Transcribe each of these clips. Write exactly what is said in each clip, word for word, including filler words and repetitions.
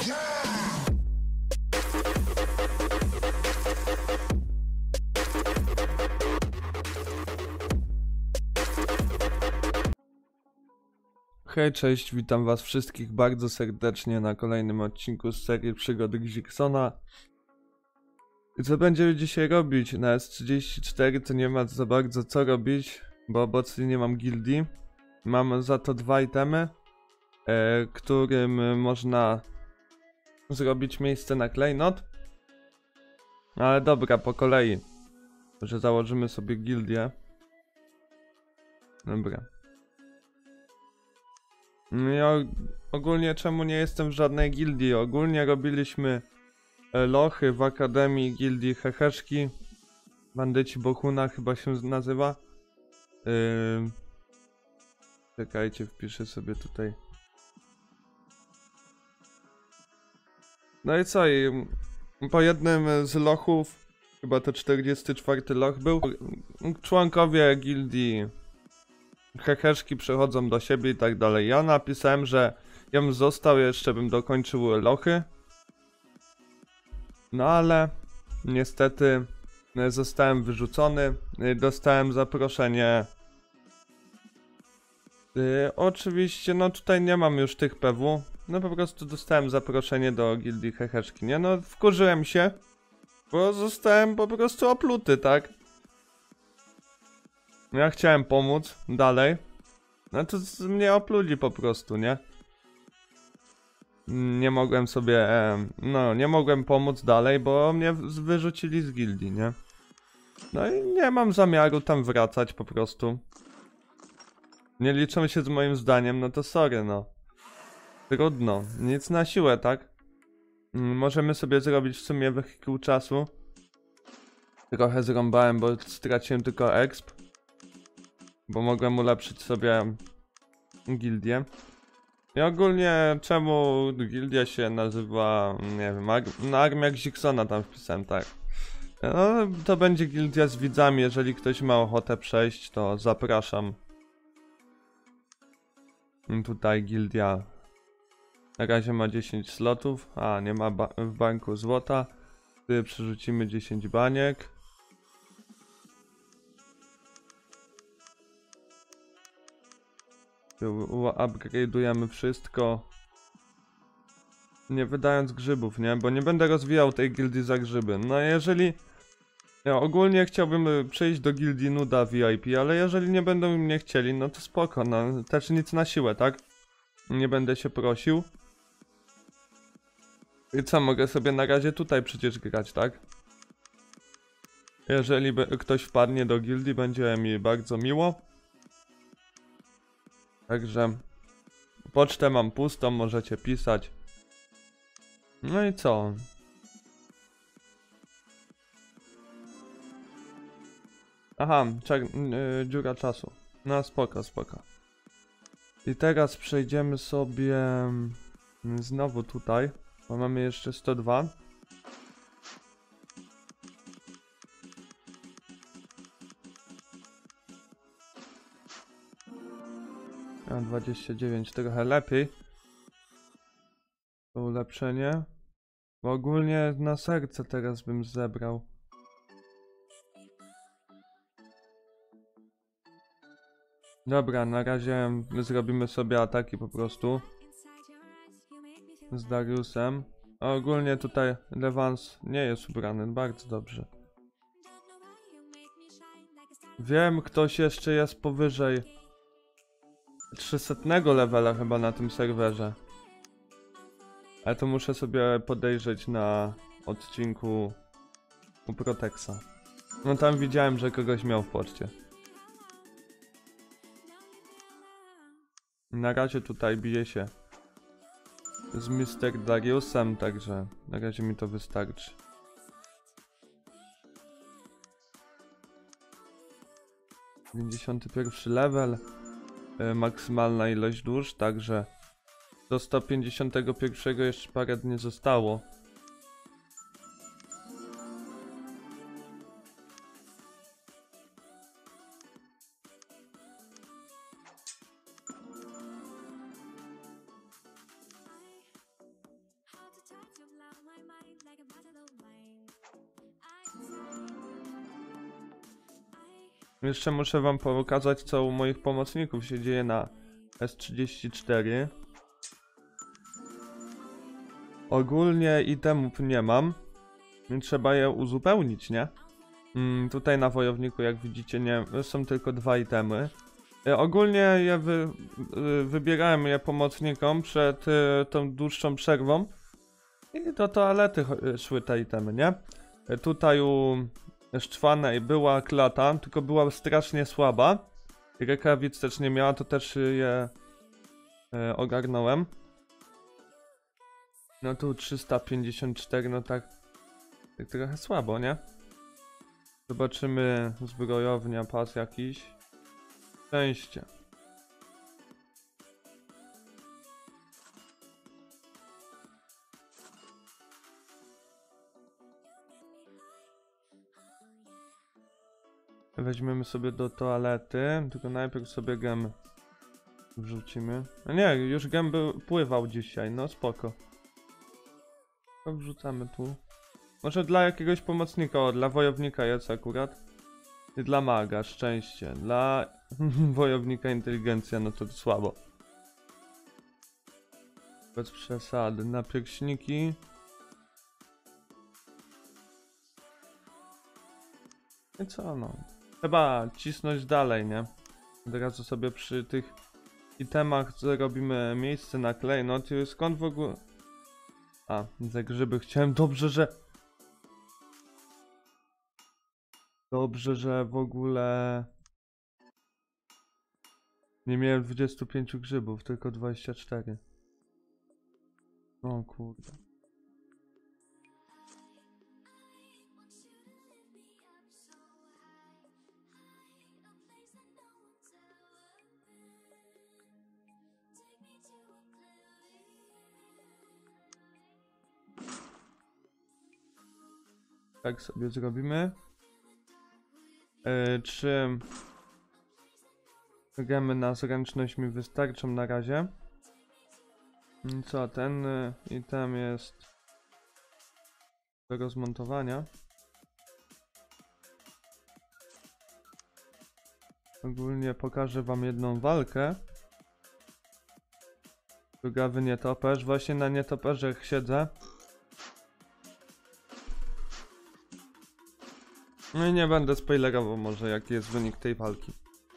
Hej, cześć, witam was wszystkich bardzo serdecznie na kolejnym odcinku z serii Przygody Gziksona. I co będziemy dzisiaj robić? Na S trzydzieści cztery to nie ma za bardzo co robić, bo obecnie nie mam gildii. Mam za to dwa itemy, e, którym można zrobić miejsce na klejnot. Ale dobra, po kolei. Że założymy sobie gildię. Dobra. Ja ogólnie czemu nie jestem w żadnej gildii? Ogólnie robiliśmy e, lochy w Akademii Gildii Heheszki. Bandyci Bohuna chyba się nazywa. Yy... Czekajcie, wpiszę sobie tutaj. No i co? I po jednym z lochów, chyba to czterdziesty czwarty loch był, członkowie gildii Heheszki przechodzą do siebie i tak dalej. Ja napisałem, że ja bym został, jeszcze bym dokończył lochy. No ale niestety zostałem wyrzucony. Dostałem zaproszenie. Yy, oczywiście, no tutaj nie mam już tych P W. No po prostu dostałem zaproszenie do gildii Heheszki, nie? No wkurzyłem się, bo zostałem po prostu opluty, tak? Ja chciałem pomóc dalej. No to z mnie opluli po prostu, nie? Nie mogłem sobie, no nie mogłem pomóc dalej, bo mnie wyrzucili z gildii, nie? No i nie mam zamiaru tam wracać po prostu. Nie liczą się z moim zdaniem, no to sorry, no. Trudno, nic na siłę, tak? Możemy sobie zrobić w sumie wehikuł czasu. Trochę zrąbałem, bo straciłem tylko exp. Bo mogłem ulepszyć sobie gildię. I ogólnie czemu gildia się nazywa, nie wiem, ar no, Armia Gziksona tam wpisałem, tak. No to będzie gildia z widzami, jeżeli ktoś ma ochotę przejść, to zapraszam. Tutaj gildia na razie ma dziesięć slotów, a nie ma ba w banku złota. Wtedy przerzucimy dziesięć baniek. Upgrade'ujemy wszystko. Nie wydając grzybów, nie? Bo nie będę rozwijał tej gildii za grzyby. No jeżeli... Ja ogólnie chciałbym przejść do gildii Nuda V I P, ale jeżeli nie będą mnie chcieli, no to spoko, no też nic na siłę, tak? Nie będę się prosił. I co, mogę sobie na razie tutaj przecież grać, tak? Jeżeli ktoś wpadnie do gildii, będzie mi bardzo miło. Także pocztę mam pustą, możecie pisać. No i co? Aha, czek, yy, dziura czasu. No spoko, spoko. I teraz przejdziemy sobie znowu tutaj, bo mamy jeszcze sto dwa. Ja mam dwadzieścia dziewięć, trochę lepiej. To ulepszenie. Bo ogólnie na serce teraz bym zebrał. Dobra, na razie zrobimy sobie ataki po prostu. Z Dariusem. A ogólnie tutaj Levans nie jest ubrany, bardzo dobrze. Wiem, ktoś jeszcze jest powyżej trzysetnego levela chyba na tym serwerze. Ale to muszę sobie podejrzeć na odcinku u Protexa. No tam widziałem, że kogoś miał w poczcie. Na razie tutaj bije się z mister Dariusem, także na razie mi to wystarczy. pięćdziesiąty pierwszy level, yy, maksymalna ilość dusz, także do sto pięćdziesiątego pierwszego jeszcze parę dni zostało. Jeszcze muszę wam pokazać, co u moich pomocników się dzieje na S trzydzieści cztery. Ogólnie itemów nie mam, więc trzeba je uzupełnić, nie? Mm, tutaj na wojowniku, jak widzicie, nie są tylko dwa itemy. E, ogólnie je wy, y, wybierałem je pomocnikom przed y, tą dłuższą przerwą i do toalety szły te itemy, nie? E, tutaj u Szczwanej była klata, tylko była strasznie słaba. Rękawic też nie miała, to też je y, ogarnąłem. No tu trzysta pięćdziesiąt cztery, no tak, tak trochę słabo, nie? Zobaczymy, zbrojownia, pas jakiś. Szczęście. Weźmiemy sobie do toalety, tylko najpierw sobie gem wrzucimy. No nie, już gem był, pływał dzisiaj, no spoko. To wrzucamy tu. Może dla jakiegoś pomocnika, o, dla wojownika jest akurat. I dla maga, szczęście. Dla wojownika inteligencja, no to słabo. Bez przesady. Na pierśniki. I co no? Trzeba cisnąć dalej, nie? Od razu sobie przy tych itemach zrobimy miejsce na klejnot. Skąd w ogóle... A, za grzyby chciałem. Dobrze, że... Dobrze, że w ogóle... Nie miałem dwudziestu pięciu grzybów, tylko dwadzieścia cztery. O kurde. Tak sobie zrobimy. Yy, czy gemy na zręczność mi wystarczą na razie? Co, ten yy, item jest do rozmontowania. Ogólnie pokażę wam jedną walkę. Drugawy nietoperz. Właśnie na nietoperzach siedzę. No i nie będę spoilerował może jaki jest wynik tej walki.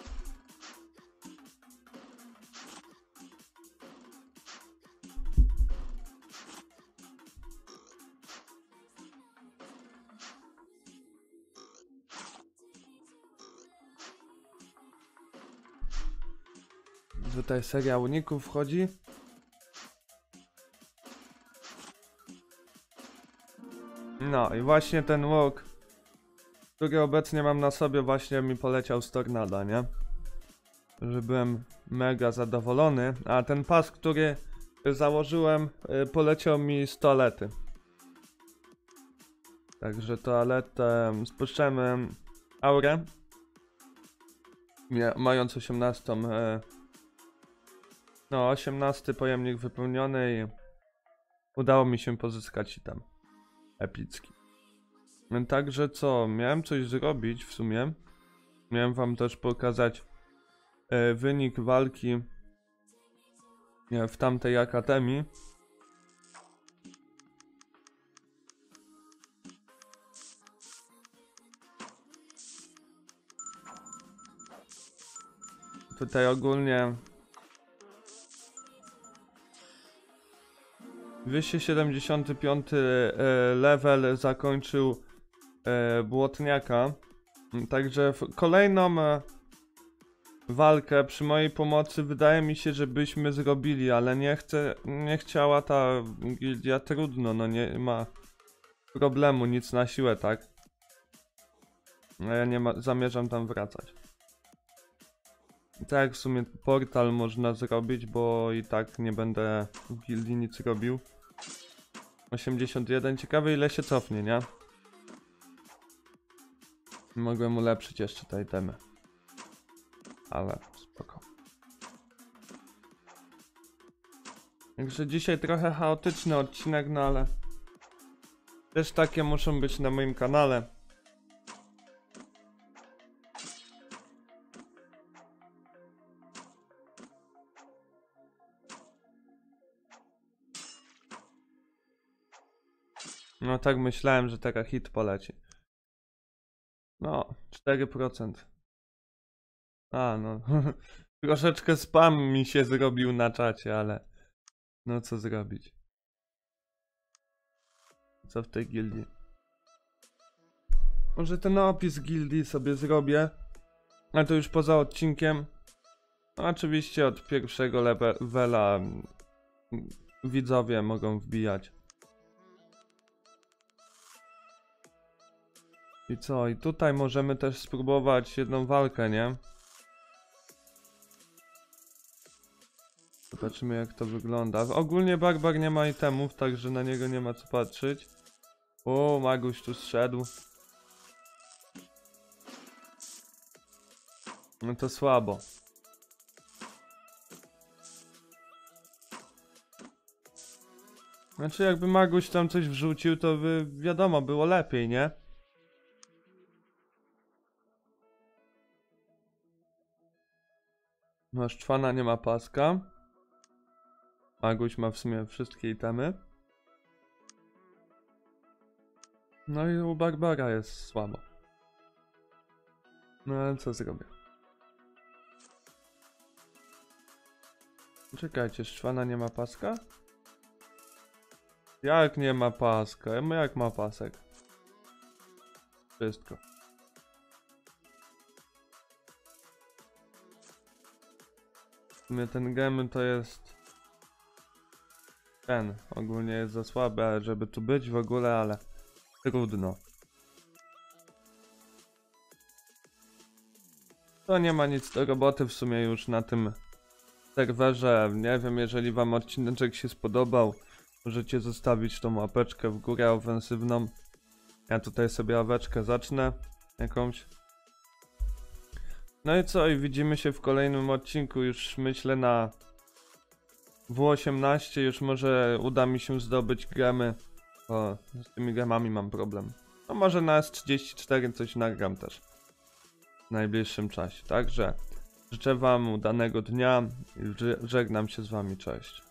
Tutaj seria uników wchodzi. No i właśnie ten łuk, który obecnie mam na sobie, właśnie mi poleciał z tornada, nie? Że byłem mega zadowolony, a ten pas, który założyłem, poleciał mi z toalety. Także toaletę spuszczamy aurę, mając osiemnastą, no osiemnasty pojemnik wypełniony i udało mi się pozyskać item epicki. Także co, miałem coś zrobić w sumie. Miałem wam też pokazać e, wynik walki e, w tamtej akademii. Tutaj ogólnie dwieście siedemdziesiąty piąty e, level zakończył e, błotniaka. Także w kolejną e, walkę przy mojej pomocy wydaje mi się, że byśmy zrobili, ale nie chcę, nie chciała ta gildia, trudno, no nie ma problemu, nic na siłę, tak? No ja nie ma, zamierzam tam wracać. Tak, w sumie portal można zrobić, bo i tak nie będę w gildii nic robił. osiemdziesiąt jeden, ciekawe ile się cofnie, nie? Mogłem ulepszyć jeszcze te itemy. Ale spoko. Także dzisiaj trochę chaotyczny odcinek, no ale Też takie muszą być na moim kanale. No tak myślałem, że taka hit poleci. No, cztery procent. A, no. Troszeczkę spam mi się zrobił na czacie, ale... No co zrobić? Co w tej gildii? Może ten opis gildii sobie zrobię. Ale to już poza odcinkiem. No, oczywiście od pierwszego levela widzowie mogą wbijać. I co? I tutaj możemy też spróbować jedną walkę, nie? Zobaczymy jak to wygląda. Ogólnie Barbar nie ma itemów, także na niego nie ma co patrzeć. O, Maguś tu zszedł. No to słabo. Znaczy jakby Maguś tam coś wrzucił, to by wiadomo, było lepiej, nie? No, Szczwana nie ma paska. Maguś ma w sumie wszystkie itemy. No i u Barbara jest słabo. No ale co zrobię? Czekajcie, Szczwana nie ma paska? Jak nie ma paska? Jak ma pasek? Wszystko. W sumie ten gem to jest... Ten ogólnie jest za słaby, żeby tu być w ogóle, ale trudno. To nie ma nic do roboty w sumie już na tym serwerze. Nie wiem, jeżeli wam odcineczek się spodobał, możecie zostawić tą łapeczkę w górę ofensywną. Ja tutaj sobie ławeczkę zacznę jakąś. No i co? I widzimy się w kolejnym odcinku, już myślę na W osiemnaście, już może uda mi się zdobyć gemy. O, z tymi gemami mam problem. No może na S trzydzieści cztery coś nagram też w najbliższym czasie. Także życzę wam udanego dnia i żegnam się z wami, cześć.